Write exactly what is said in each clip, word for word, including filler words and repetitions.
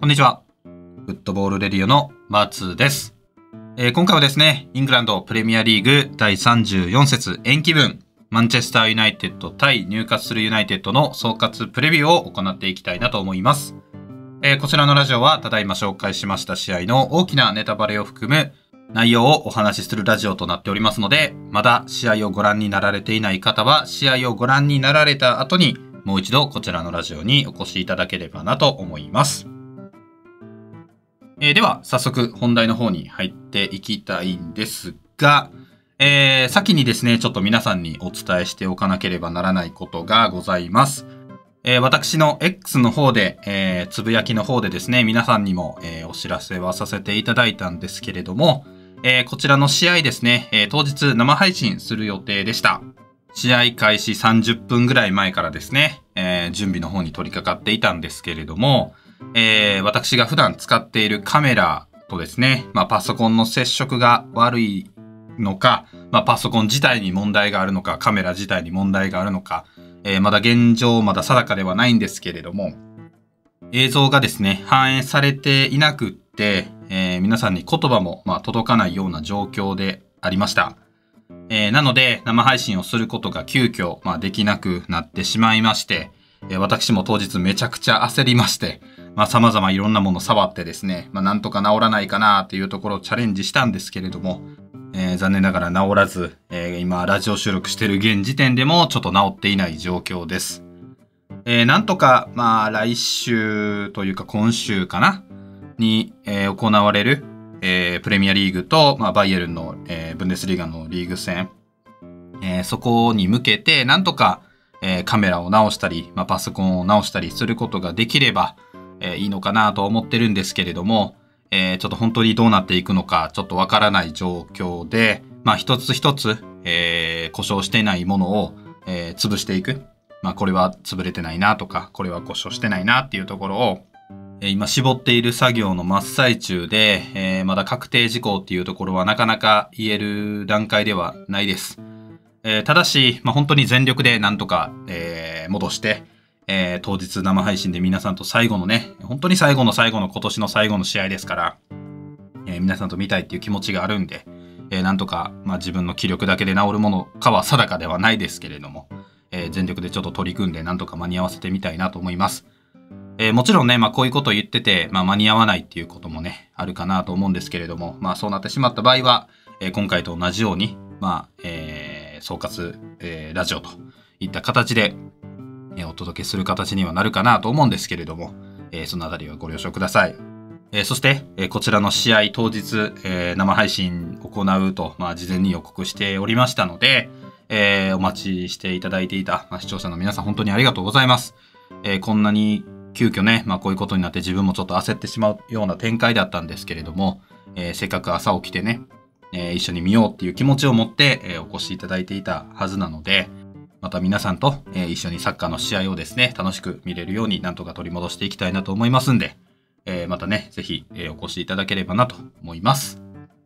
こんにちは。フットボールレディオの松です、えー。今回はですね、イングランドプレミアリーグだいさんじゅうよん節延期分、マンチェスターユナイテッド対ニューカッスルユナイテッドの総括プレビューを行っていきたいなと思います。えー、こちらのラジオはただいま紹介しました試合の大きなネタバレを含む内容をお話しするラジオとなっておりますので、まだ試合をご覧になられていない方は、試合をご覧になられた後にもう一度こちらのラジオにお越しいただければなと思います。えー、では早速本題の方に入っていきたいんですが、えー、先にですね、ちょっと皆さんにお伝えしておかなければならないことがございます。えー、私の X の方で、えー、つぶやきの方でですね、皆さんにも、えー、お知らせはさせていただいたんですけれども、えー、こちらの試合ですね、えー、当日生配信する予定でした。試合開始さんじゅっぷんぐらい前からですね、えー、準備の方に取り掛かっていたんですけれども、えー、私が普段使っているカメラとですね、まあ、パソコンの接触が悪いのか、まあ、パソコン自体に問題があるのか、カメラ自体に問題があるのか、えー、まだ現状まだ定かではないんですけれども、映像がですね、反映されていなくって、えー、皆さんに言葉も、まあ、届かないような状況でありました。えー、なので、生配信をすることが急遽、まあ、できなくなってしまいまして、えー、私も当日めちゃくちゃ焦りまして、まあ、様々いろんなもの触ってですね、まあ、なんとか治らないかなっていうところをチャレンジしたんですけれども、えー、残念ながら治らず、えー、今、ラジオ収録している現時点でもちょっと治っていない状況です。えー、なんとか、まあ、来週というか今週かなに、えー、行われる、えー、プレミアリーグと、まあ、バイエルンの、えー、ブンデスリーガのリーグ戦、えー、そこに向けて、なんとか、えー、カメラを直したり、まあ、パソコンを直したりすることができれば、えー、いいのかなと思ってるんですけれども、えー、ちょっと本当にどうなっていくのか、ちょっとわからない状況で、まあ、一つ一つ、えー、故障していないものを、えー、潰していく。まあ、これは潰れてないなとか、これは故障してないなっていうところを、えー、今絞っている作業の真っ最中で、えー、まだ確定事項っていうところはなかなか言える段階ではないです。えー、ただし、まあ、本当に全力でなんとか、えー、戻して、えー、当日生配信で皆さんと最後のね、本当に最後の最後の今年の最後の試合ですから、えー、皆さんと見たいっていう気持ちがあるんで、えー、なんとか、まあ、自分の気力だけで治るものかは定かではないですけれども、えー、全力でちょっと取り組んでなんとか間に合わせてみたいなと思います。えー、もちろんね、まあ、こういうことを言ってて、まあ、間に合わないっていうこともね、あるかなと思うんですけれども、まあ、そうなってしまった場合は、えー、今回と同じように、まあ、えー、総括、えー、ラジオといった形で、えー、お届けする形にはなるかなと思うんですけれども、えー、そのあたりはご了承ください。えー、そして、えー、こちらの試合当日、えー、生配信行うと、まあ、事前に予告しておりましたので、えー、お待ちしていただいていた、まあ、視聴者の皆さん本当にありがとうございます。えー、こんなに急遽ね、まあ、こういうことになって自分もちょっと焦ってしまうような展開だったんですけれども、えー、せっかく朝起きてね、えー、一緒に見ようっていう気持ちを持って、えー、お越しいただいていたはずなので、また皆さんと、えー、一緒にサッカーの試合をですね、楽しく見れるようになんとか取り戻していきたいなと思いますんで、えー、またね、ぜひ、えー、お越しいただければなと思います。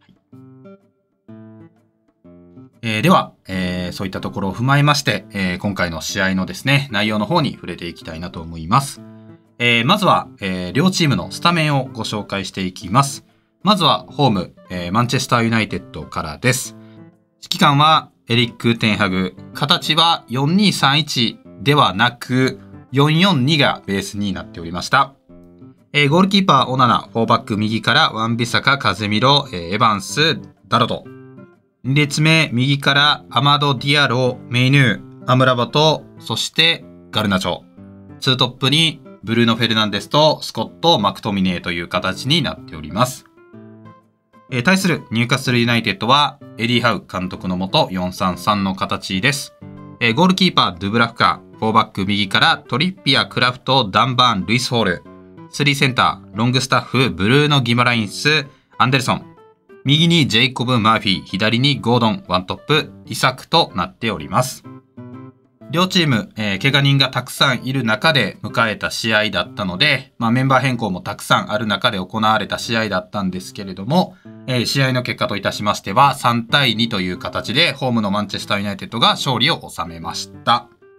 えー、では、えー、そういったところを踏まえまして、えー、今回の試合のですね、内容の方に触れていきたいなと思います。えー、まずは、えー、両チームのスタメンをご紹介していきます。まずはホーム、えー、マンチェスターユナイテッドからです。指揮官はエリック・テンハグ。形はよんにさんいちではなくよんよんにがベースになっておりました。えー、ゴールキーパーオナナ、フォーバック右からワンビサカ、カゼミロ、えー、エヴァンス、ダロト。に列目右からアマド・ディアロ、メイヌー、アムラバト、そしてガルナチョ。ツートップにブルーノ・フェルナンデスとスコット・マクトミネーという形になっております。えー、対するニューカッスルユナイテッドはエディ・ハウ監督のもとよんさんさんの形です。えー、ゴールキーパードゥブラフカ、フォーバック右からトリッピア、クラフト、ダンバーン、ルイス・ホール。スリーセンター、ロングスタッフ、ブルーノ・ギマラインス、アンデルソン。右にジェイコブ・マーフィー、左にゴードン、ワントップ、イサクとなっております。両チーム、えー、怪我人がたくさんいる中で迎えた試合だったので、まあ、メンバー変更もたくさんある中で行われた試合だったんですけれども、えー、試合の結果といたしましてはさんたいにという形でホームのマンチェスターユナイテッドが勝利を収めました。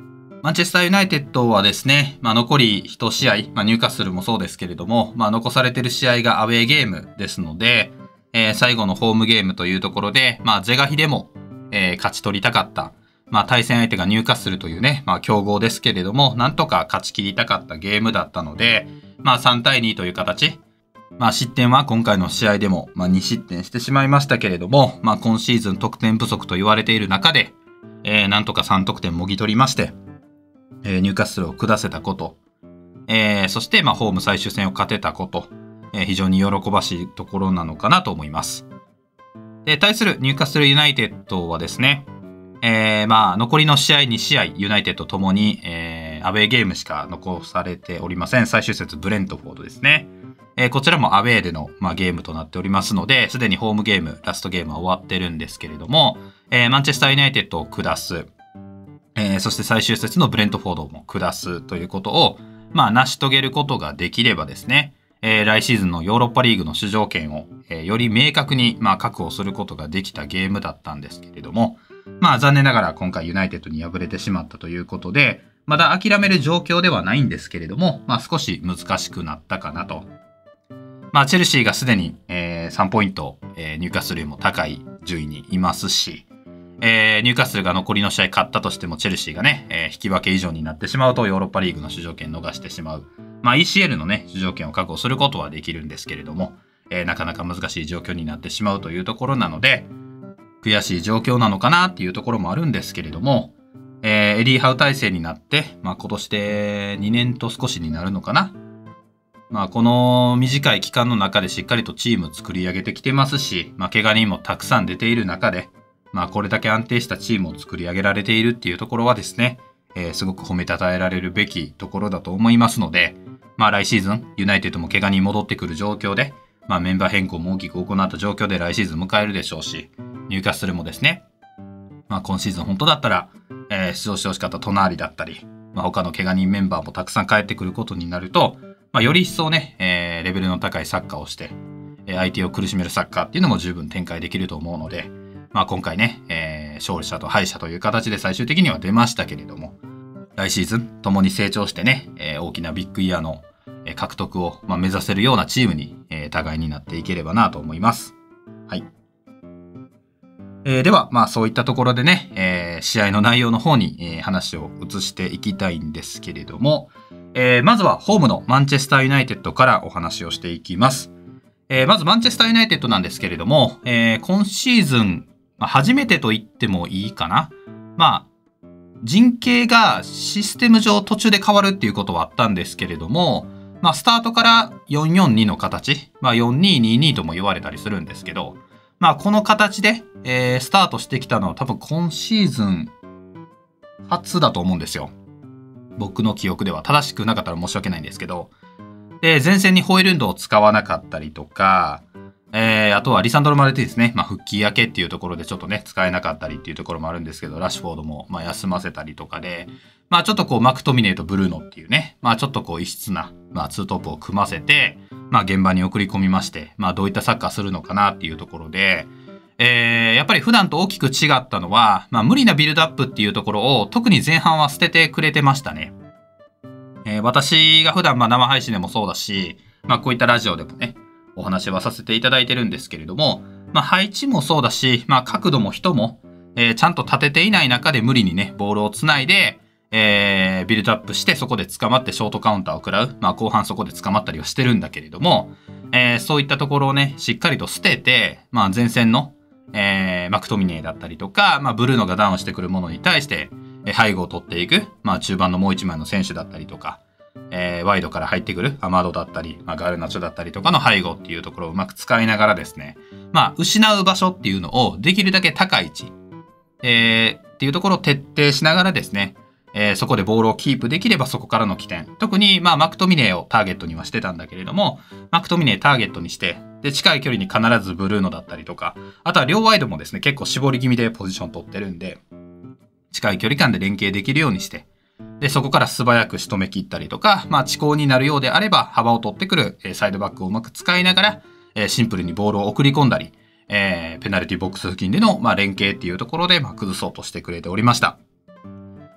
マンチェスターユナイテッドはですね、まあ、残りいち試合、まあ、ニューカッスルもそうですけれども、まあ、残されている試合がアウェーゲームですので、えー、最後のホームゲームというところで、まあ、是が非でも、えー、勝ち取りたかった。まあ、対戦相手がニューカッスルというね、まあ、強豪ですけれども、なんとか勝ち切りたかったゲームだったので、まあ、さんたいにという形。まあ、失点は今回の試合でも、まあ、に失点してしまいましたけれども、まあ、今シーズン得点不足と言われている中で、えー、なんとかさん得点もぎ取りまして、えー、ニューカッスルを下せたこと、えー、そして、まあ、ホーム最終戦を勝てたこと、えー、非常に喜ばしいところなのかなと思います。で、対するニューカッスルユナイテッドはですね、えー、まあ、残りの試合に試合、ユナイテッドともに、えー、アウェーゲームしか残されておりません。最終節、ブレントフォードですね。えー、こちらもアウェーでの、まあ、ゲームとなっておりますので、すでにホームゲーム、ラストゲームは終わってるんですけれども、えー、マンチェスターユナイテッドを下す、えー、そして最終節のブレントフォードも下すということを、まあ、成し遂げることができればですね、えー、来シーズンのヨーロッパリーグの出場権を、えー、より明確に、まあ、確保することができたゲームだったんですけれども、まあ残念ながら今回ユナイテッドに敗れてしまったということで、まだ諦める状況ではないんですけれども、まあ少し難しくなったかなと。まあチェルシーがすでに、えー、さんポイント、えー、ニューカッスルよりも高い順位にいますし、えー、ニューカッスルが残りの試合勝ったとしてもチェルシーがね、えー、引き分け以上になってしまうとヨーロッパリーグの出場権逃してしまう。まあ イーシーエル のね、出場権を確保することはできるんですけれども、えー、なかなか難しい状況になってしまうというところなので、悔しい状況なのかなっていうところもあるんですけれども、えー、エディ・ハウ体制になって、まあ、今年でにねんと少しになるのかな。まあ、この短い期間の中でしっかりとチーム作り上げてきてますし、まあ、怪我人もたくさん出ている中で、まあ、これだけ安定したチームを作り上げられているっていうところはですね、えー、すごく褒めたたえられるべきところだと思いますので、まあ、来シーズン、ユナイテッドも怪我人戻ってくる状況で、まあ、メンバー変更も大きく行った状況で来シーズン迎えるでしょうし、ニューカッスルもですね、まあ、今シーズン本当だったら、えー、出場してほしかった隣だったり、まあ、他の怪我人メンバーもたくさん帰ってくることになると、まあ、より一層ね、えー、レベルの高いサッカーをして、えー、相手を苦しめるサッカーっていうのも十分展開できると思うので、まあ、今回ね、えー、勝利者と敗者という形で最終的には出ましたけれども、来シーズン共に成長してね、えー、大きなビッグイヤーの獲得を、まあ、目指せるようなチームに、えー、互いになっていければなと思います。はい。えー、では、まあそういったところでね、えー、試合の内容の方に、えー、話を移していきたいんですけれども、えー、まずはホームのマンチェスターユナイテッドからお話をしていきます。えー、まずマンチェスターユナイテッドなんですけれども、えー、今シーズン、まあ、初めてと言ってもいいかな。まあ、陣形がシステム上途中で変わるっていうことはあったんですけれども、まあスタートからよんよんにの形、まあよんにーにーにーとも言われたりするんですけど、まあこの形で、えー、スタートしてきたのは多分今シーズン初だと思うんですよ。僕の記憶では正しくなかったら申し訳ないんですけど、で前線にホイルンドを使わなかったりとか、えー、あとはリサンドロ・マルティですね、まあ、復帰明けっていうところでちょっとね使えなかったりっていうところもあるんですけど、ラッシュフォードもまあ休ませたりとかで、まあちょっとこうマクトミネーとブルーノっていうね、まあちょっとこう異質な、まあ、ツートップを組ませて、まあ現場に送り込みまして、まあどういったサッカーするのかなっていうところで、えー、やっぱり普段と大きく違ったのは、まあ無理なビルドアップっていうところを特に前半は捨ててくれてましたね。えー、私が普段まあ生配信でもそうだし、まあこういったラジオでもね、お話はさせていただいてるんですけれども、まあ配置もそうだし、まあ角度も人も、えー、ちゃんと立てていない中で無理にね、ボールをつないで、えー、ビルドアップしてそこで捕まってショートカウンターを食らう。まあ後半そこで捕まったりはしてるんだけれども、えー、そういったところをね、しっかりと捨てて、まあ前線の、えー、マクトミネーだったりとか、まあブルーノがダウンしてくるものに対して、えー、背後を取っていく。まあ中盤のもう一枚の選手だったりとか、えー、ワイドから入ってくるアマードだったり、まあ、ガルナチョだったりとかの背後っていうところをうまく使いながらですね、まあ、失う場所っていうのをできるだけ高い位置、えー、っていうところを徹底しながらですね、えー、そこでボールをキープできればそこからの起点。特に、まあ、マクトミネーをターゲットにはしてたんだけれども、マクトミネーターゲットにして、で、近い距離に必ずブルーノだったりとか、あとは両ワイドもですね、結構絞り気味でポジション取ってるんで、近い距離感で連携できるようにして、で、そこから素早く仕留め切ったりとか、まあ、遅行になるようであれば、幅を取ってくる、えー、サイドバックをうまく使いながら、えー、シンプルにボールを送り込んだり、えー、ペナルティボックス付近での、まあ、連携っていうところで、まあ、崩そうとしてくれておりました。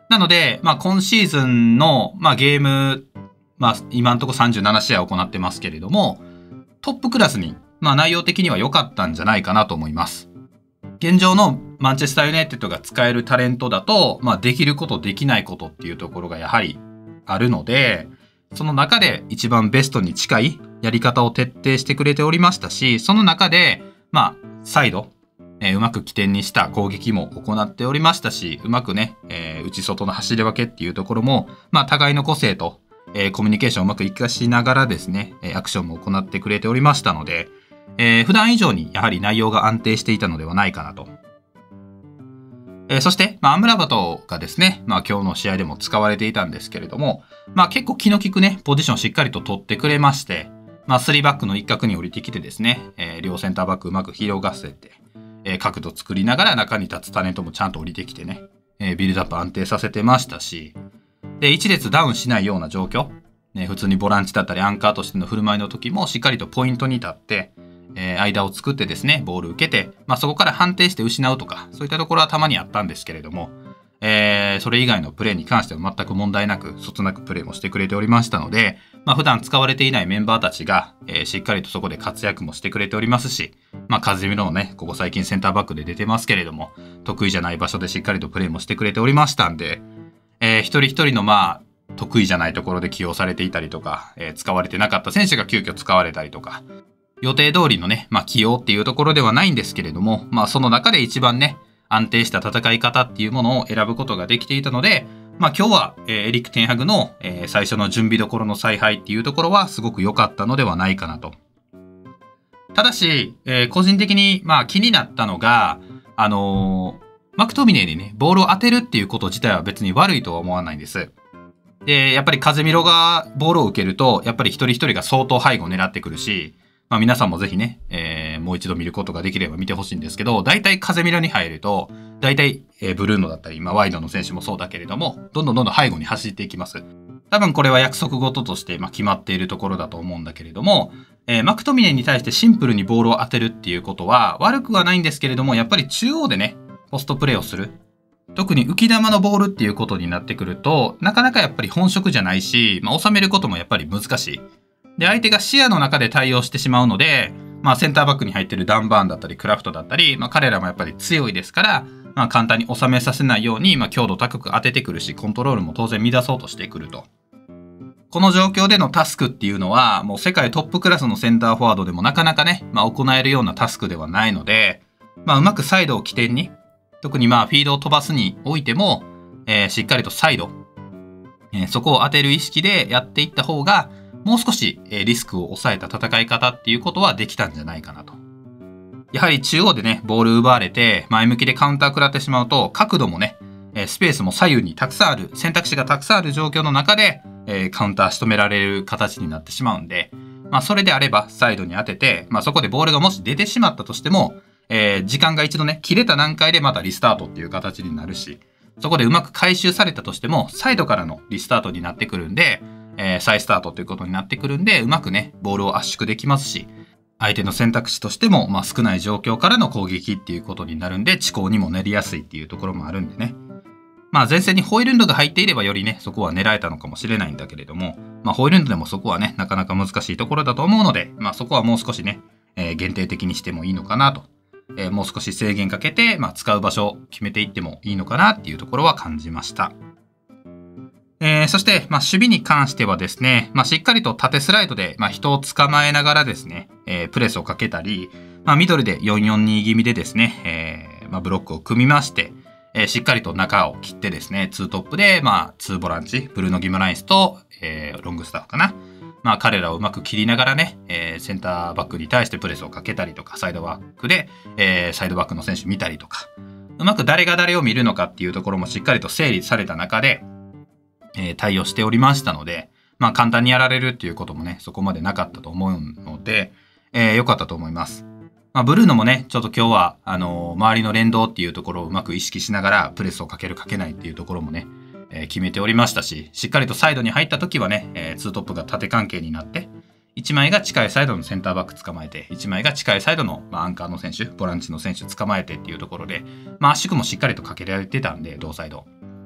なので、まあ今シーズンの、まあゲーム、まあ今のところさんじゅうなな試合行ってますけれども、トップクラスに、まあ内容的には良かったんじゃないかなと思います。現状のマンチェスターユナイテッドが使えるタレントだと、まあできることできないことっていうところがやはりあるので、その中で一番ベストに近いやり方を徹底してくれておりましたし、その中で、まあ、サイド、えー、うまく起点にした攻撃も行っておりましたし、うまくね、えー、内外の走り分けっていうところも、まあ、互いの個性と、えー、コミュニケーションをうまく活かしながらですね、アクションも行ってくれておりましたので、えー、普段以上にやはり内容が安定していたのではないかなと。えー、そして、まあ、アムラバトがですね、まあ、今日の試合でも使われていたんですけれども、まあ、結構気の利くね、ポジションをしっかりと取ってくれまして、まあ、スリーバックの一角に降りてきてですね、えー、両センターバックうまく広がせて、えー、角度作りながら中に立つタレントもちゃんと降りてきてね、えー、ビルドアップ安定させてましたし、で、一列ダウンしないような状況、ね、普通にボランチだったりアンカーとしての振る舞いの時もしっかりとポイントに立って、えー、間を作ってですね、ボール受けて、まあ、そこから反転して失うとか、そういったところはたまにあったんですけれども、えー、それ以外のプレーに関しては全く問題なく、そつなくプレーもしてくれておりましたので、まあ、普段使われていないメンバーたちが、えー、しっかりとそこで活躍もしてくれておりますし、まあ、カズミロもね、ここ最近センターバックで出てますけれども、得意じゃない場所でしっかりとプレーもしてくれておりましたんで、えー、一人一人のまあ、得意じゃないところで起用されていたりとか、えー、使われてなかった選手が急遽使われたりとか、予定通りのね、まあ、起用っていうところではないんですけれども、まあ、その中で一番ね、安定した戦い方っていうものを選ぶことができていたので、まあ今日は、えー、エリック・テンハグの、えー、最初の準備どころの采配っていうところはすごく良かったのではないかなと。ただし、えー、個人的にまあ気になったのが、あのー、マクトミネーにね、ボールを当てるっていうこと自体は別に悪いとは思わないんです。で、やっぱりカゼミロがボールを受けると、やっぱり一人一人が相当背後を狙ってくるし、まあ皆さんもぜひね、えー、もう一度見ることができれば見てほしいんですけど、大体カゼミロに入ると、大体、えー、ブルーノだったり、まあワイドの選手もそうだけれども、どんどんどんどん背後に走っていきます。多分これは約束事として、まあ、決まっているところだと思うんだけれども、えー、マクトミネに対してシンプルにボールを当てるっていうことは悪くはないんですけれども、やっぱり中央でね、ポストプレーをする。特に浮き球のボールっていうことになってくると、なかなかやっぱり本職じゃないし、まあ、収めることもやっぱり難しい。で、相手が視野の中で対応してしまうので、まあ、センターバックに入ってるダンバーンだったり、クラフトだったり、まあ、彼らもやっぱり強いですから、まあ、簡単に収めさせないように、まあ、強度高く当ててくるし、コントロールも当然乱そうとしてくると。この状況でのタスクっていうのは、もう世界トップクラスのセンターフォワードでもなかなかね、まあ、行えるようなタスクではないので、まあ、うまくサイドを起点に、特にまあ、フィードを飛ばすにおいても、えー、しっかりとサイド、えー、そこを当てる意識でやっていった方が、もう少し、えー、リスクを抑えた戦い方っていうことはできたんじゃないかなと。やはり中央でね、ボール奪われて、前向きでカウンター食らってしまうと、角度もね、スペースも左右にたくさんある、選択肢がたくさんある状況の中で、えー、カウンター仕留められる形になってしまうんで、まあそれであればサイドに当てて、まあそこでボールがもし出てしまったとしても、えー、時間が一度ね、切れた段階でまたリスタートっていう形になるし、そこでうまく回収されたとしても、サイドからのリスタートになってくるんで、えー、再スタートということになってくるんで、うまくね、ボールを圧縮できますし、相手の選択肢としても、まあ少ない状況からの攻撃っていうことになるんで、遅攻にもなりやすいっていうところもあるんでね。まあ前線にホイルンドが入っていればよりね、そこは狙えたのかもしれないんだけれども、まあホイルンドでもそこはね、なかなか難しいところだと思うので、まあそこはもう少しね、えー、限定的にしてもいいのかなと。えー、もう少し制限かけて、まあ使う場所を決めていってもいいのかなっていうところは感じました。えー、そして、まあ守備に関してはですね、まあしっかりと縦スライドで、まあ人を捕まえながらですね、えー、プレスをかけたり、まあミドルでよんよんに気味でですね、えー、まあブロックを組みまして、えー、しっかりと中を切ってですね、ツートップで、まあ、ツーボランチ、ブルーノ・ギマライスと、えー、ロングスターフかな。まあ、彼らをうまく切りながらね、えー、センターバックに対してプレスをかけたりとか、サイドバックで、えー、サイドバックの選手見たりとか、うまく誰が誰を見るのかっていうところもしっかりと整理された中で、えー、対応しておりましたので、まあ、簡単にやられるっていうこともね、そこまでなかったと思うので、えー、良かったと思います。まあ、ブルーノもね、ちょっと今日は、あのー、周りの連動っていうところをうまく意識しながら、プレスをかけるかけないっていうところもね、えー、決めておりましたし、しっかりとサイドに入った時はね、えー、ツートップが縦関係になって、いちまいが近いサイドのセンターバック捕まえて、いちまいが近いサイドの、まあ、アンカーの選手、ボランチの選手捕まえてっていうところで、まあ、圧縮もしっかりとかけられてたんで、同サイド。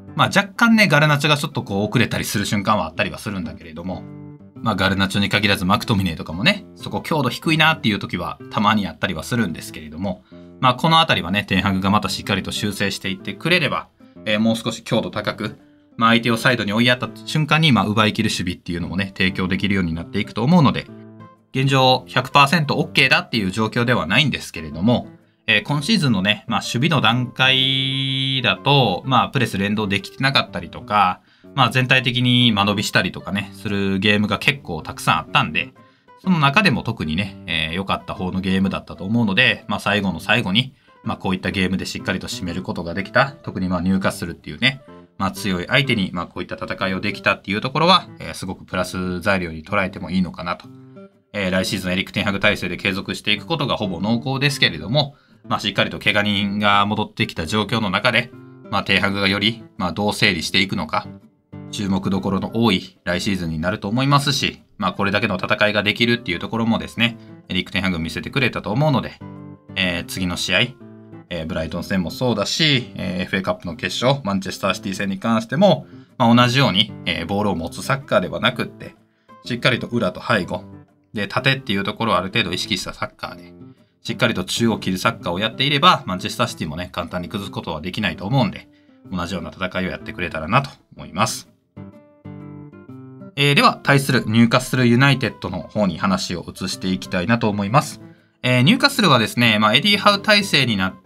まあ若干ね、ガルナチョがちょっとこう遅れたりする瞬間はあったりはするんだけれども、まあガルナチョに限らずマクトミネーとかもね、そこ強度低いなっていう時はたまにあったりはするんですけれども、まあこのあたりはね、テンハグがまたしっかりと修正していってくれれば、えー、もう少し強度高く、まあ相手をサイドに追いやった瞬間に、まあ奪い切る守備っていうのもね、提供できるようになっていくと思うので、現状 ひゃくパーセントオーケー だっていう状況ではないんですけれども、えー、今シーズンのね、まあ守備の段階だと、まあプレス連動できてなかったりとか、まあ全体的に間延びしたりとかね、するゲームが結構たくさんあったんで、その中でも特にね、えー、良かった方のゲームだったと思うので、まあ最後の最後に、まあこういったゲームでしっかりと締めることができた、特にまあニューカッスルっていうね、まあ強い相手にまあこういった戦いをできたっていうところは、えー、すごくプラス材料に捉えてもいいのかなと。えー、来シーズンエリック・テンハグ体制で継続していくことがほぼ濃厚ですけれども、まあしっかりと怪我人が戻ってきた状況の中で、まあテンハグがよりまあどう整理していくのか、注目どころの多い来シーズンになると思いますし、まあこれだけの戦いができるっていうところもですね、エリック・テンハグ見せてくれたと思うので、えー、次の試合、えー、ブライトン戦もそうだし、えー、エフエー カップの決勝、マンチェスターシティ戦に関しても、まあ、同じように、えー、ボールを持つサッカーではなくって、しっかりと裏と背後、で、縦っていうところをある程度意識したサッカーで、しっかりと中を切るサッカーをやっていれば、マンチェスターシティもね、簡単に崩すことはできないと思うんで、同じような戦いをやってくれたらなと思います。えー、では、対するニューカッスルユナイテッドの方に話を移していきたいなと思います。えー、ニューカッスルはですね、まあ、エディ・ハウ体制になって、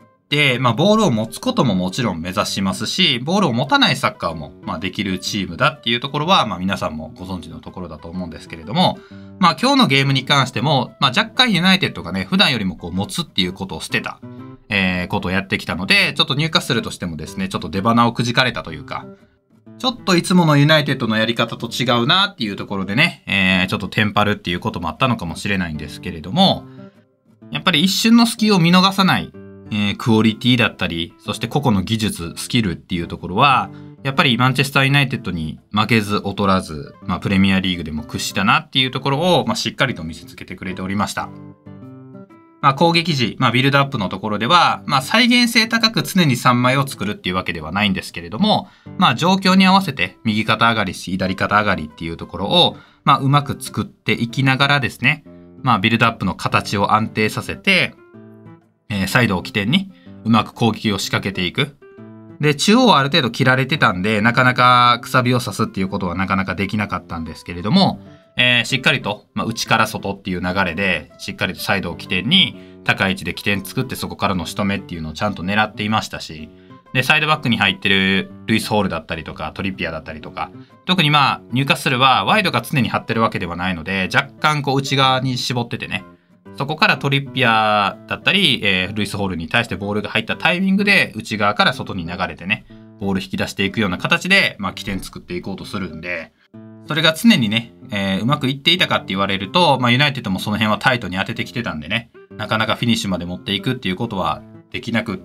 まあ、ボールを持つことももちろん目指しますし、ボールを持たないサッカーも、まあ、できるチームだっていうところは、まあ、皆さんもご存知のところだと思うんですけれども、まあ、今日のゲームに関しても、まあ、若干ユナイテッドがね、普段よりもこう持つっていうことを捨てた、えー、ことをやってきたので、ちょっとニューカッスルとしてもですね、ちょっと出花をくじかれたというか、ちょっといつものユナイテッドのやり方と違うなっていうところでね、えー、ちょっとテンパるっていうこともあったのかもしれないんですけれども、やっぱり一瞬の隙を見逃さない、えー、クオリティだったり、そして個々の技術、スキルっていうところは、やっぱりマンチェスターユナイテッドに負けず劣らず、まあプレミアリーグでも屈したなっていうところを、まあしっかりと見せつけてくれておりました。まあ攻撃時、まあビルドアップのところでは、まあ再現性高く常にさんまいを作るっていうわけではないんですけれども、まあ状況に合わせて右肩上がりし左肩上がりっていうところを、まあうまく作っていきながらですね、まあビルドアップの形を安定させて、えー、サイドを起点にうまく攻撃を仕掛けていく。で、中央はある程度切られてたんで、なかなかくさびを刺すっていうことはなかなかできなかったんですけれども、えー、しっかりと、まあ、内から外っていう流れで、しっかりとサイドを起点に、高い位置で起点作ってそこからの仕留めっていうのをちゃんと狙っていましたし、で、サイドバックに入ってるルイス・ホールだったりとか、トリピアだったりとか、特にまあ、ニューカッスルはワイドが常に張ってるわけではないので、若干こう内側に絞っててね、そこからトリピアだったり、えー、ルイス・ホールに対してボールが入ったタイミングで内側から外に流れてね、ボール引き出していくような形で、まあ、起点作っていこうとするんで、それが常にね、えー、うまくいっていたかって言われると、まあ、ユナイテッドもその辺はタイトに当ててきてたんでね、なかなかフィニッシュまで持っていくっていうことはできなくって、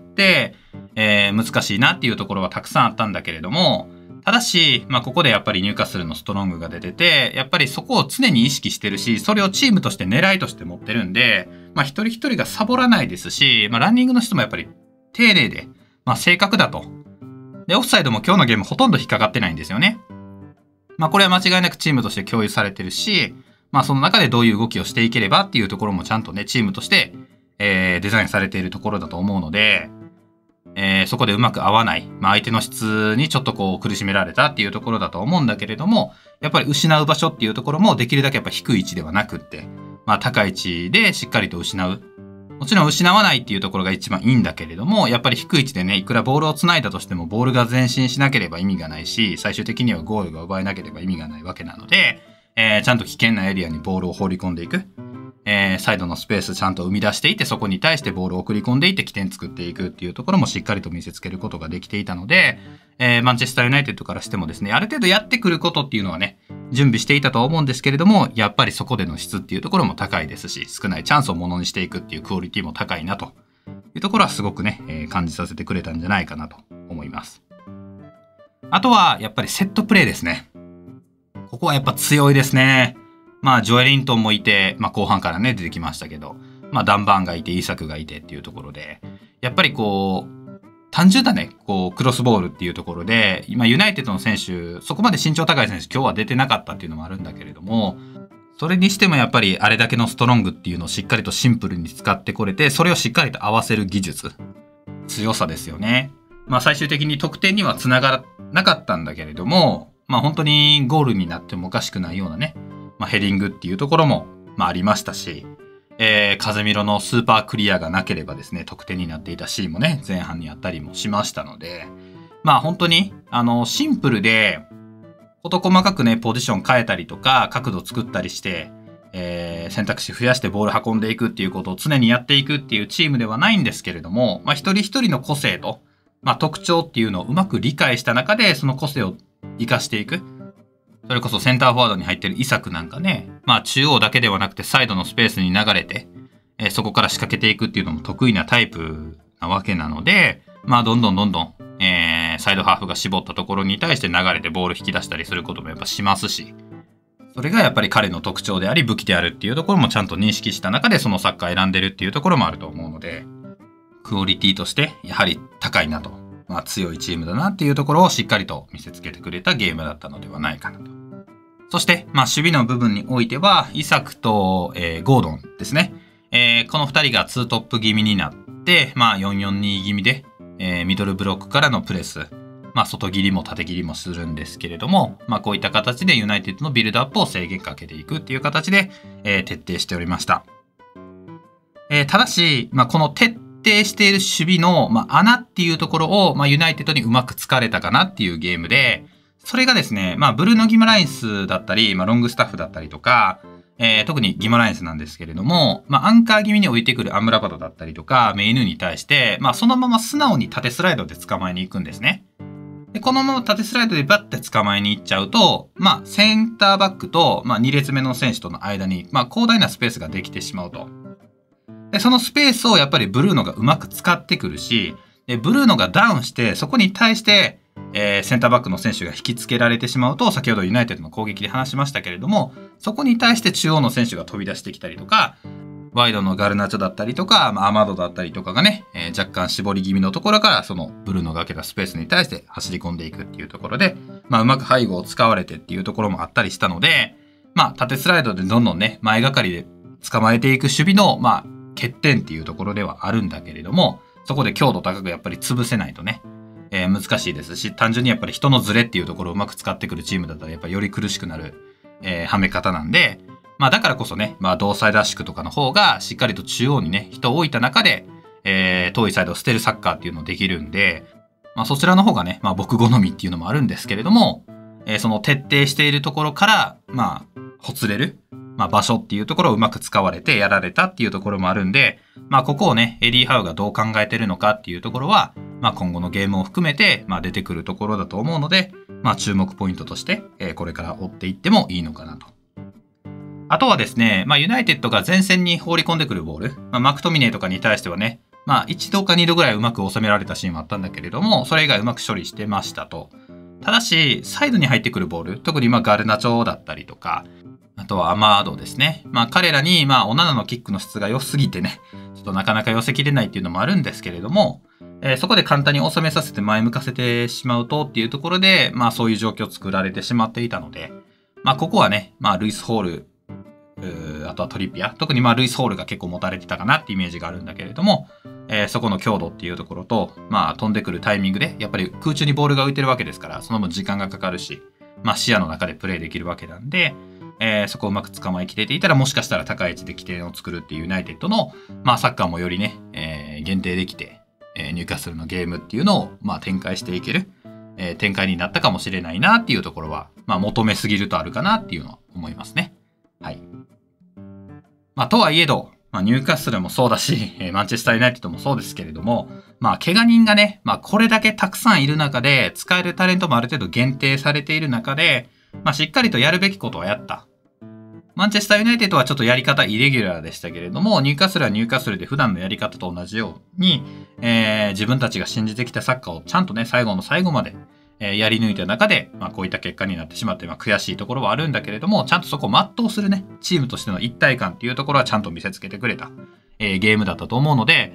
えー、難しいなっていうところはたくさんあったんだけれども、ただし、まあ、ここでやっぱりニューカッスルのストロングが出てて、やっぱりそこを常に意識してるし、それをチームとして狙いとして持ってるんで、まあ、一人一人がサボらないですし、まあ、ランニングの質もやっぱり丁寧で、まあ、正確だと。で、オフサイドも今日のゲームほとんど引っかかってないんですよね。まあ、これは間違いなくチームとして共有されてるし、まあ、その中でどういう動きをしていければっていうところもちゃんとね、チームとして、えー、デザインされているところだと思うので、えー、そこでうまく合わない、まあ、相手の質にちょっとこう苦しめられたっていうところだと思うんだけれども、やっぱり失う場所っていうところもできるだけやっぱ低い位置ではなくって、まあ、高い位置でしっかりと失う。もちろん失わないっていうところが一番いいんだけれども、やっぱり低い位置でね、いくらボールを繋いだとしてもボールが前進しなければ意味がないし、最終的にはゴールが奪えなければ意味がないわけなので、えー、ちゃんと危険なエリアにボールを放り込んでいく。えー、サイドのスペースちゃんと生み出していて、そこに対してボールを送り込んでいって起点作っていくっていうところもしっかりと見せつけることができていたので、えー、マンチェスターユナイテッドからしてもですね、ある程度やってくることっていうのはね、準備していたとは思うんですけれども、やっぱりそこでの質っていうところも高いですし、少ないチャンスをものにしていくっていうクオリティも高いなというところはすごくね、えー、感じさせてくれたんじゃないかなと思います。あとは、やっぱりセットプレーですね。ここはやっぱ強いですね。まあ、ジョエリントンもいて、まあ、後半からね、出てきましたけど、まあ、ダンバーンがいて、イーサクがいてっていうところで、やっぱりこう、 単純なね、こう、クロスボールっていうところで、今、ユナイテッドの選手、そこまで身長高い選手、今日は出てなかったっていうのもあるんだけれども、それにしてもやっぱりあれだけのストロングっていうのをしっかりとシンプルに使ってこれて、それをしっかりと合わせる技術、強さですよね。まあ最終的に得点にはつながらなかったんだけれども、まあ本当にゴールになってもおかしくないようなね、まあヘディングっていうところも、まあありましたし、えー、風見ろのスーパークリアがなければですね、得点になっていたシーンもね、前半にあったりもしましたので、まあ本当に、あの、シンプルで、事細かくね、ポジション変えたりとか、角度作ったりして、えー、選択肢増やしてボール運んでいくっていうことを常にやっていくっていうチームではないんですけれども、まあ一人一人の個性と、まあ特徴っていうのをうまく理解した中で、その個性を活かしていく。それこそセンターフォワードに入ってるイサクなんかね、まあ中央だけではなくてサイドのスペースに流れて、えー、そこから仕掛けていくっていうのも得意なタイプなわけなので、まあどんどんどんどん、えー、サイドハーフが絞ったところに対して流れてボール引き出したりすることもやっぱしますし、それがやっぱり彼の特徴であり武器であるっていうところもちゃんと認識した中でそのサッカー選んでるっていうところもあると思うので、クオリティとしてやはり高いなと、まあ強いチームだなっていうところをしっかりと見せつけてくれたゲームだったのではないかなと。そして、まあ守備の部分においては、イサクと、えー、ゴードンですね。えー、この二人がツートップ気味になって、まあよんよんに気味で、えー、ミドルブロックからのプレス、まあ外切りも縦切りもするんですけれども、まあこういった形でユナイテッドのビルドアップを制限かけていくっていう形で、えー、徹底しておりました。えー、ただし、まあこの徹底している守備の、まあ、穴っていうところを、まあユナイテッドにうまく突かれたかなっていうゲームで、それがですね、まあ、ブルーノ・ギマラインスだったり、まあ、ロングスタッフだったりとか、えー、特にギマラインスなんですけれども、まあ、アンカー気味に置いてくるアムラバトだったりとか、メイヌに対して、まあ、そのまま素直に縦スライドで捕まえに行くんですね。で、このまま縦スライドでバッて捕まえに行っちゃうと、まあ、センターバックと、まあ、に列目の選手との間に、まあ、広大なスペースができてしまうと。で、そのスペースをやっぱりブルーノがうまく使ってくるし、で、ブルーノがダウンして、そこに対して、えー、センターバックの選手が引きつけられてしまうと、先ほどユナイテッドの攻撃で話しましたけれども、そこに対して中央の選手が飛び出してきたりとか、ワイドのガルナチョだったりとか、まあ、アマドだったりとかがね、えー、若干絞り気味のところから、そのブルーノが開けたスペースに対して走り込んでいくっていうところで、まあ、うまく背後を使われてっていうところもあったりしたので、まあ、縦スライドでどんどんね、前がかりで捕まえていく守備の、まあ、欠点っていうところではあるんだけれども、そこで強度高くやっぱり潰せないとね、えー、難しいですし、単純にやっぱり人のズレっていうところをうまく使ってくるチームだったらやっぱりより苦しくなる、えー、はめ方なんで、まあだからこそね、まあ同サイド圧縮とかの方がしっかりと中央にね、人を置いた中で、えー、遠いサイドを捨てるサッカーっていうのをできるんで、まあそちらの方がね、まあ僕好みっていうのもあるんですけれども、えー、その徹底しているところから、まあ、ほつれる、まあ場所っていうところをうまく使われてやられたっていうところもあるんで、まあここをね、エディ・ハウがどう考えてるのかっていうところは、まあ今後のゲームを含めて、まあ出てくるところだと思うので、まあ注目ポイントとして、えー、これから追っていってもいいのかなと。あとはですね、まあユナイテッドが前線に放り込んでくるボール、まあマクトミネーとかに対してはね、まあ一度か二度ぐらいうまく収められたシーンもあったんだけれども、それ以外うまく処理してましたと。ただし、サイドに入ってくるボール、特にまあガルナチョだったりとか、あとはアマードですね。まあ彼らに、まあオナナのキックの質が良すぎてね、ちょっとなかなか寄せきれないっていうのもあるんですけれども、えー、そこで簡単に収めさせて前向かせてしまうとっていうところで、まあそういう状況を作られてしまっていたので、まあここはね、まあルイス・ホール、あとはトリピア、特にまあルイス・ホールが結構持たれてたかなってイメージがあるんだけれども、えー、そこの強度っていうところと、まあ飛んでくるタイミングで、やっぱり空中にボールが浮いてるわけですから、その分時間がかかるし、まあ視野の中でプレイできるわけなんで、えー、そこをうまく捕まえきれていたら、もしかしたら高い位置で起点を作るっていうユナイテッドの、まあサッカーもよりね、えー、限定できて、えー、ニューカッスルのゲームっていうのを、まあ展開していける、えー、展開になったかもしれないなっていうところは、まあ求めすぎるとあるかなっていうのは思いますね。はい。まあとはいえど、まあ、ニューカッスルもそうだし、えー、マンチェスターユナイテッドもそうですけれども、まあ怪我人がね、まあこれだけたくさんいる中で、使えるタレントもある程度限定されている中で、まあしっかりとやるべきことはやった。マンチェスターユナイテッドはちょっとやり方イレギュラーでしたけれども、ニューカッスルはニューカッスルで普段のやり方と同じように、えー、自分たちが信じてきたサッカーをちゃんとね、最後の最後まで、えー、やり抜いた中で、まあこういった結果になってしまって、まあ悔しいところはあるんだけれども、ちゃんとそこを全うするね、チームとしての一体感っていうところはちゃんと見せつけてくれた、えー、ゲームだったと思うので、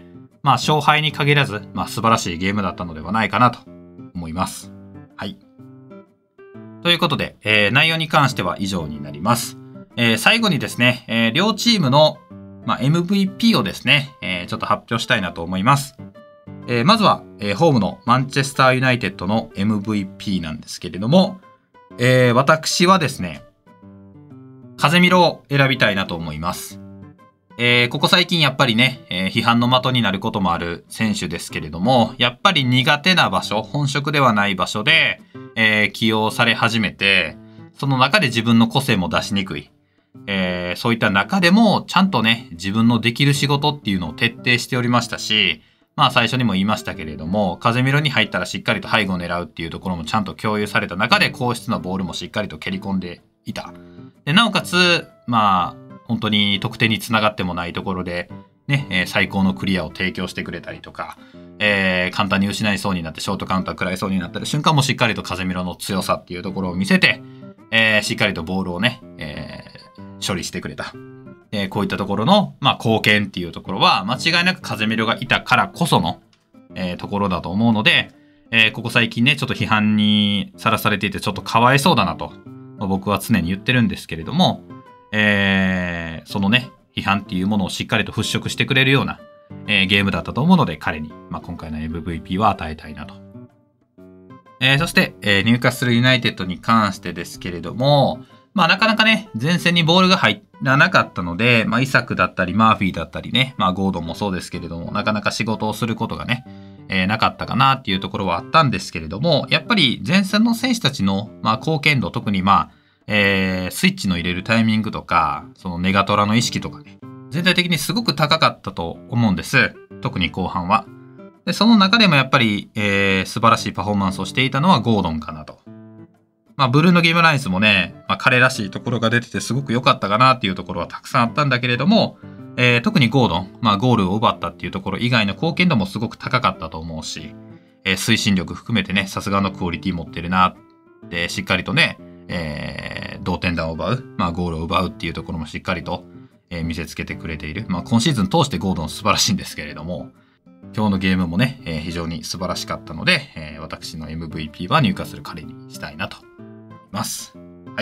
まあ勝敗に限らず、まあ素晴らしいゲームだったのではないかなと思います。はい。ということで、えー、内容に関しては以上になります。えー、最後にですね、えー、両チームの、まあ、エムブイピー をですね、えー、ちょっと発表したいなと思います。えー、まずは、えー、ホームのマンチェスターユナイテッドの エムブイピー なんですけれども、えー、私はですね、カゼミロを選びたいなと思います。えー、ここ最近やっぱりね、えー、批判の的になることもある選手ですけれども、やっぱり苦手な場所、本職ではない場所で、えー、起用され始めて、その中で自分の個性も出しにくい。えー、そういった中でも、ちゃんとね、自分のできる仕事っていうのを徹底しておりましたし、まあ最初にも言いましたけれども、カゼミロに入ったらしっかりと背後を狙うっていうところもちゃんと共有された中で、高質なボールもしっかりと蹴り込んでいた。で、なおかつ、まあ、本当に得点につながってもないところで、ね、えー、最高のクリアを提供してくれたりとか、えー、簡単に失いそうになってショートカウンター食らいそうになった瞬間もしっかりとカゼミロの強さっていうところを見せて、えー、しっかりとボールをね、えー、処理してくれた。えー、こういったところの、まあ、貢献っていうところは、間違いなくカゼミロがいたからこその、えー、ところだと思うので、えー、ここ最近ね、ちょっと批判にさらされていてちょっとかわいそうだなと、まあ、僕は常に言ってるんですけれども、えー、そのね、批判っていうものをしっかりと払拭してくれるような、えー、ゲームだったと思うので、彼に、まあ、今回の エムブイピー は与えたいなと。えー、そして、えー、ニューカッスルユナイテッドに関してですけれども、まあなかなかね、前線にボールが入らなかったので、まあイサクだったり、マーフィーだったりね、まあゴードンもそうですけれども、なかなか仕事をすることがね、えー、なかったかなっていうところはあったんですけれども、やっぱり前線の選手たちの、まあ、貢献度、特にまあ、えー、スイッチの入れるタイミングとか、そのネガトラの意識とかね、全体的にすごく高かったと思うんです。特に後半は。で、その中でもやっぱり、えー、素晴らしいパフォーマンスをしていたのはゴードンかなと。まあ、ブルーノ・ギムライスもね、まあ、彼らしいところが出ててすごく良かったかなっていうところはたくさんあったんだけれども、えー、特にゴードン、まあ、ゴールを奪ったっていうところ以外の貢献度もすごく高かったと思うし、えー、推進力含めてね、さすがのクオリティ持ってるなって、しっかりとね、えー、同点弾を奪う、まあ、ゴールを奪うっていうところもしっかりと、えー、見せつけてくれている。まあ、今シーズン通してゴードン素晴らしいんですけれども、今日のゲームもね、えー、非常に素晴らしかったので、えー、私の エムブイピー は入荷する彼にしたいなと思います。はい。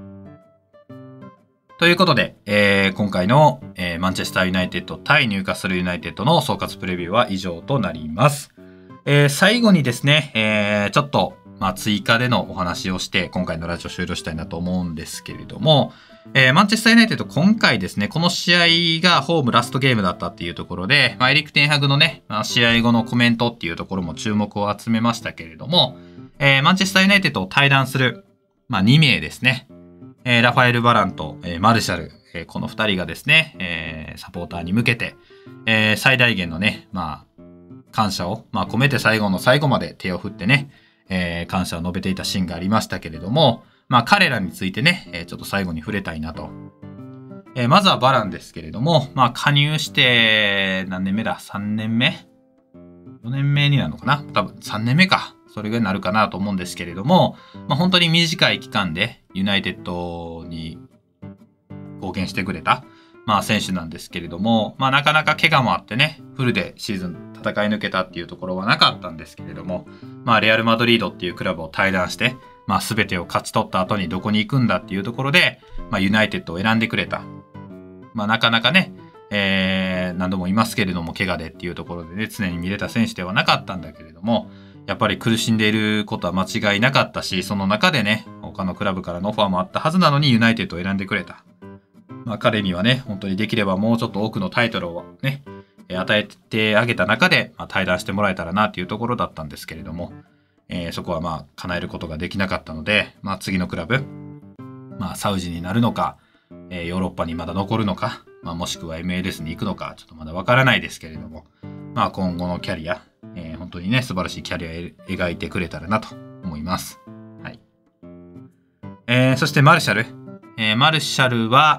ということで、えー、今回の、えー、マンチェスターユナイテッド対ニューカッスルユナイテッドの総括プレビューは以上となります。えー、最後にですね、えー、ちょっと、まあ、追加でのお話をして、今回のラジオ終了したいなと思うんですけれども、えー、マンチェスターユナイテッド今回ですね、この試合がホームラストゲームだったっていうところで、まあ、エリク・テンハグのね、まあ、試合後のコメントっていうところも注目を集めましたけれども、えー、マンチェスターユナイテッドを退団する、まあ、にめいですね。えー、ラファエル・バランと、えー、マルシャル、えー、このふたりがですね、えー、サポーターに向けて、えー、最大限のね、まあ、感謝を、まあ、込めて最後の最後まで手を振ってね、えー、感謝を述べていたシーンがありましたけれども、まあ、彼らについてね、えー、ちょっと最後に触れたいなと。えー、まずはバランですけれども、まあ、加入して何年目だ ?さん 年目 ?よ 年目になるのかな多分さんねんめか。それぐらいになるかなと思うんですけれども、まあ、本当に短い期間でユナイテッドに貢献してくれた、まあ、選手なんですけれども、まあ、なかなか怪我もあってね、フルでシーズン戦い抜けたっていうところはなかったんですけれども、まあ、レアル・マドリードっていうクラブを退団して、まあ、全てを勝ち取った後にどこに行くんだっていうところで、まあ、ユナイテッドを選んでくれた。まあ、なかなかね、えー、何度も言いますけれども、怪我でっていうところでね、常に見れた選手ではなかったんだけれども、やっぱり苦しんでいることは間違いなかったし、その中でね、他のクラブからのオファーもあったはずなのにユナイテッドを選んでくれた。まあ、彼にはね、本当にできればもうちょっと多くのタイトルをね、与えてあげた中で、まあ、退団してもらえたらなっていうところだったんですけれども、えー、そこはまあ叶えることができなかったので、まあ、次のクラブ、まあ、サウジになるのか、えー、ヨーロッパにまだ残るのか、まあ、もしくは エムエルエス に行くのか、ちょっとまだわからないですけれども、まあ、今後のキャリア、えー、本当にね、素晴らしいキャリアを描いてくれたらなと思います。はい。えー、そしてマルシャル。えー、マルシャルは、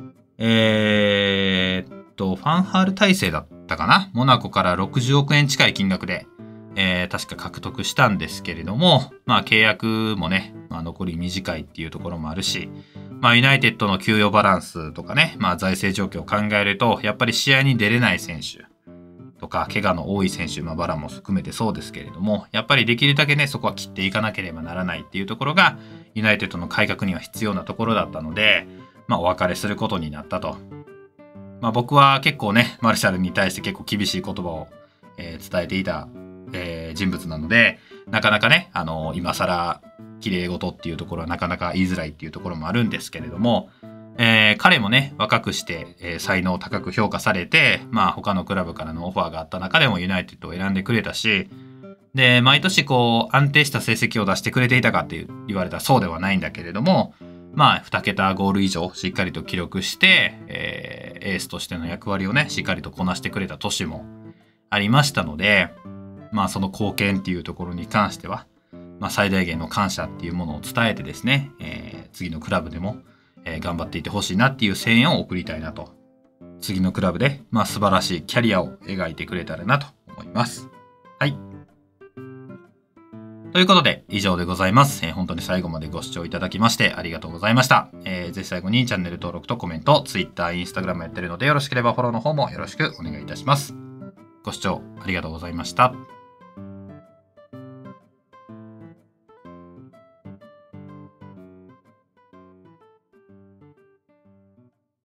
えー、っと、ファンハール体制だったかな。モナコからろくじゅうおくえん近い金額で、えー、確か獲得したんですけれども、まあ契約もね、まあ、残り短いっていうところもあるし、まあユナイテッドの給与バランスとかね、まあ財政状況を考えると、やっぱり試合に出れない選手ととか、怪我の多い選手、まあ、バランも含めてそうですけれども、やっぱりできるだけね、そこは切っていかなければならないっていうところが、ユナイテッドの改革には必要なところだったので、まあ、お別れすることになったと。まあ、僕は結構ね、マルシャルに対して結構厳しい言葉を、えー伝えていた、えー人物なので、なかなかね、あの今更綺麗事っていうところはなかなか言いづらいっていうところもあるんですけれども、えー彼もね、若くして、えー才能を高く評価されて、まあ他のクラブからのオファーがあった中でもユナイテッドを選んでくれたし、で、毎年こう安定した成績を出してくれていたかって言われたらそうではないんだけれども、まあに桁ゴール以上しっかりと記録して、えーエースとしての役割をね、しっかりとこなしてくれた年もありましたので、まあその貢献っていうところに関しては、まあ、最大限の感謝っていうものを伝えてですね、えー次のクラブでも、えー頑張っていってほしいなっていう声援を送りたいなと。次のクラブで、まあ、素晴らしいキャリアを描いてくれたらなと思います。はい。ということで、以上でございます。えー本当に最後までご視聴いただきましてありがとうございました。えーぜひ最後にチャンネル登録とコメント、Twitter、Instagram やってるのでよろしければフォローの方もよろしくお願いいたします。ご視聴ありがとうございました。